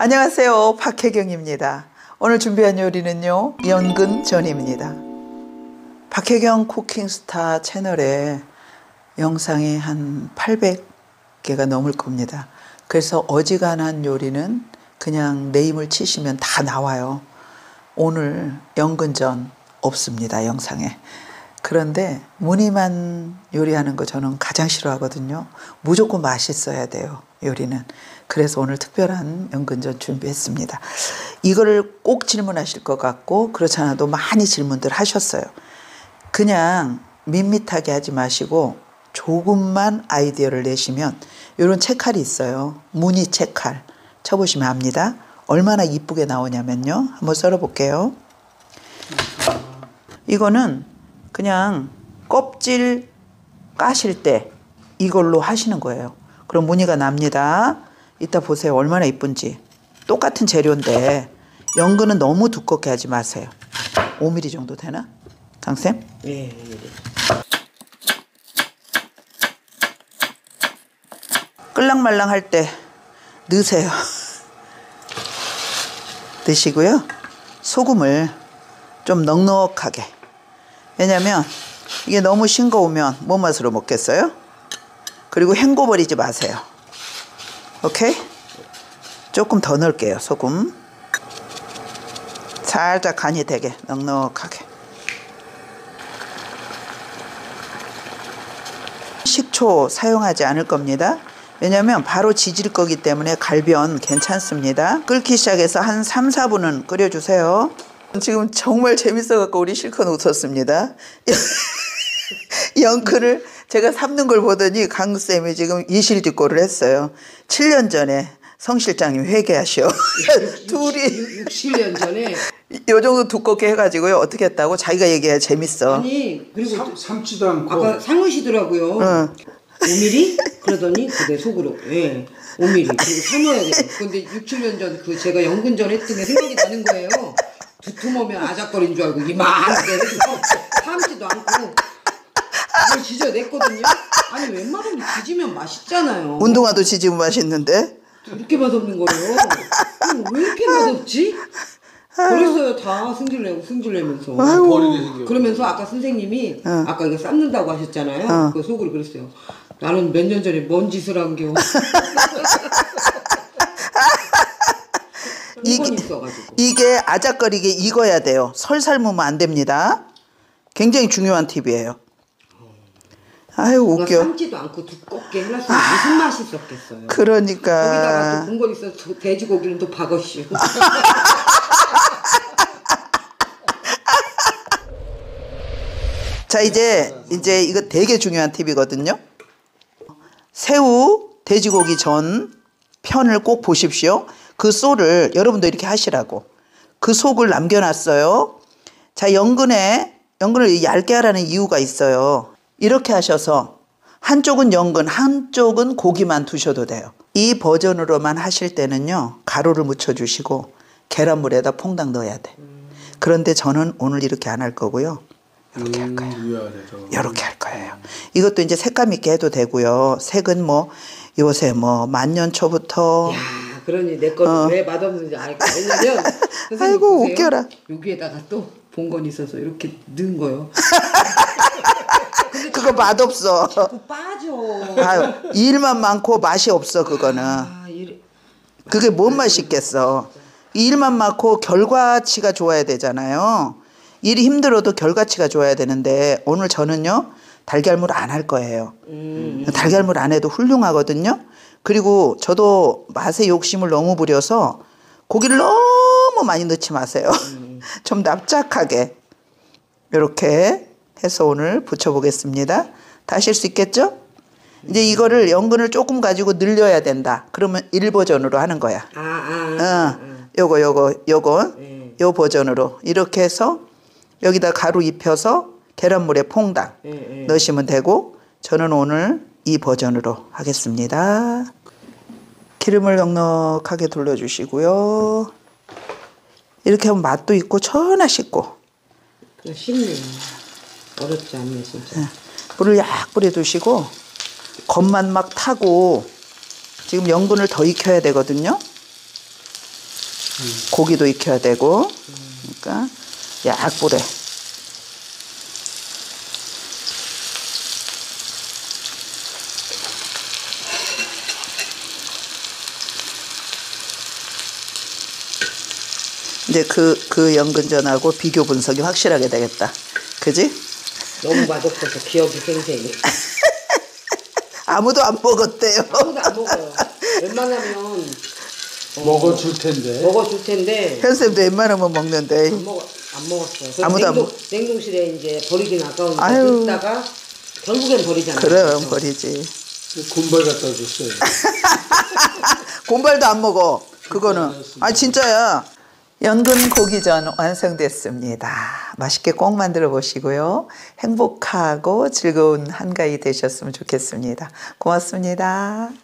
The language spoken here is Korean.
안녕하세요, 박혜경입니다. 오늘 준비한 요리는요, 연근전입니다. 박혜경 쿠킹스타 채널에 영상이 한 800개가 넘을 겁니다. 그래서 어지간한 요리는 그냥 네임을 치시면 다 나와요. 오늘 연근전 없습니다, 영상에. 그런데 무늬만 요리하는 거 저는 가장 싫어하거든요. 무조건 맛있어야 돼요, 요리는. 그래서 오늘 특별한 연근전 준비했습니다. 이거를 꼭 질문하실 것 같고 그렇지 않아도 많이 질문들 하셨어요. 그냥 밋밋하게 하지 마시고 조금만 아이디어를 내시면 이런 채칼이 있어요. 무늬 채칼 쳐보시면 압니다. 얼마나 이쁘게 나오냐면요. 한번 썰어볼게요. 이거는 그냥 껍질 까실 때 이걸로 하시는 거예요. 그럼 무늬가 납니다. 이따 보세요. 얼마나 이쁜지. 똑같은 재료인데 연근은 너무 두껍게 하지 마세요. 5mm 정도 되나? 강쌤? 네. 끌랑말랑 할 때 넣으세요. 넣으시고요. 소금을 좀 넉넉하게. 왜냐면 이게 너무 싱거우면 뭔 맛으로 먹겠어요? 그리고 헹궈버리지 마세요. 오케이? 조금 더 넣을게요. 소금 살짝 간이 되게 넉넉하게. 식초 사용하지 않을 겁니다. 왜냐면 바로 지질 거기 때문에 갈변 괜찮습니다. 끓기 시작해서 한 3, 4분은 끓여주세요. 지금 정말 재밌어갖고 우리 실컷 웃었습니다. 연근을 제가 삶는 걸 보더니 강쌤이 지금 이실직고를 했어요. 7년 전에 성 실장님 회개하셔. 둘이 7년 전에 요 정도 두껍게 해가지고요. 어떻게 했다고? 자기가 얘기해야 재밌어. 아니 그리고 삶지도 않고 아까 삶으시더라고요. 5mm? 그러더니 그대 속으로 5mm 그리고 삶아야 돼요. 근데 6, 7년 전 그 제가 연근전 했던 게 생각이 나는 거예요. 두툼하면 아작거린 줄 알고 이만하게 해서 삶지도 않고 그걸 지져냈거든요. 아니 웬만하면 지지면 맛있잖아요. 운동화도 지지면 맛있는데. 이렇게 맛없는 거예요. 왜 이렇게 맛없지? 그랬어요. 다 승질내면서. 그러면서 아까 선생님이 아까 이거 삶는다고 하셨잖아요. 그 속으로 그랬어요. 나는 몇 년 전에 뭔 짓을 한겨. 이게 아작거리게 익어야 돼요. 설 삶으면 안 됩니다. 굉장히 중요한 팁이에요. 아유 웃겨. 삶지도 않고 두껍게 해놨으면 무슨 맛이 있었겠어요. 그러니까. 거기다가 또 궁궐 있어서 돼지고기는 또 박어쉬. 자 이제 이거 되게 중요한 팁이거든요. 새우 돼지고기 전 편을 꼭 보십시오. 그 쏘를 여러분도 이렇게 하시라고. 그 속을 남겨놨어요. 자 연근을 얇게 하라는 이유가 있어요. 이렇게 하셔서 한쪽은 연근 한쪽은 고기만 두셔도 돼요. 이 버전으로만 하실 때는요. 가루를 묻혀주시고 계란물에다 퐁당 넣어야 돼. 그런데 저는 오늘 이렇게 안 할 거고요. 이렇게 할 거예요. 이렇게 할 거예요. 이것도 이제 색감 있게 해도 되고요. 색은 뭐 요새 뭐 만년초부터. 야, 그러니 내 거는 왜 맛없는지 알까? 왜냐면 아이고 보세요. 웃겨라. 여기에다가 또 본건 있어서 이렇게 넣은 거요. 그거 맛없어. 자꾸 빠져. 아유, 일만 많고 맛이 없어 그거는. 그게 뭔 맛이 있겠어. 일만 많고 결과치가 좋아야 되잖아요. 일이 힘들어도 결과치가 좋아야 되는데 오늘 저는요 달걀물 안 할 거예요. 달걀물 안 해도 훌륭하거든요. 그리고 저도 맛에 욕심을 너무 부려서 고기를 너무 많이 넣지 마세요. 좀 납작하게 이렇게 해서 오늘 부쳐보겠습니다. 다 하실 수 있겠죠? 이제 이거를 연근을 조금 가지고 늘려야 된다. 그러면 1버전으로 하는 거야. 요거 요 버전으로 이렇게 해서 여기다 가루 입혀서 계란물에 퐁당 넣으시면 되고 저는 오늘 이 버전으로 하겠습니다. 기름을 넉넉하게 둘러주시고요. 이렇게 하면 맛도 있고 천하 쉽고. 쉽네요. 어렵지 않네 진짜. 물을 약 뿌려두시고 겉만 막 타고 지금 연근을 더 익혀야 되거든요. 고기도 익혀야 되고. 그러니까 약불에. 이제 그 연근전하고 비교 분석이 확실하게 되겠다. 그지? 너무 맛없어서 기억이 생생해. 아무도 안 먹었대요. 아무도 안 먹어요. 웬만하면 먹어줄 텐데. 먹어줄 텐데 현쌤도 웬만하면 먹는데. 안 먹었어. 그래서 아무도 안 냉동실에 이제 버리긴 아까우니까 아유. 넣다가 결국엔 버리잖아요. 그럼 그래서. 버리지. 군발 갖다 줬어요. 곰발도 안 먹어. 그거는. 아 진짜야. 연근 고기전 완성됐습니다. 맛있게 꼭 만들어 보시고요. 행복하고 즐거운 한가위 되셨으면 좋겠습니다. 고맙습니다.